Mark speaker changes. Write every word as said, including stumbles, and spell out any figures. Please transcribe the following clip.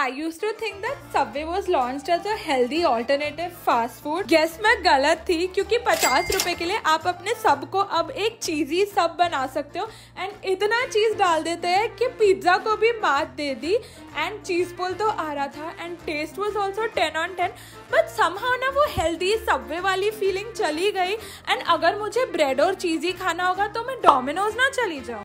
Speaker 1: I used to think that Subway was launched as a healthy alternative fast food. Guess मैं गलत थी, क्योंकि पचास रुपए के लिए आप अपने सब को अब एक चीजी सब बना सकते हो एंड इतना चीज डाल देते हैं कि पिज्जा को भी मात दे दी। एंड चीज पोल तो आ रहा था and taste was also ten on ten, but somehow ना वो हेल्दी सबवे वाली फीलिंग चली गई। एंड अगर मुझे ब्रेड और चीज ही खाना होगा तो मैं डोमिनोज ना चली जाऊँ।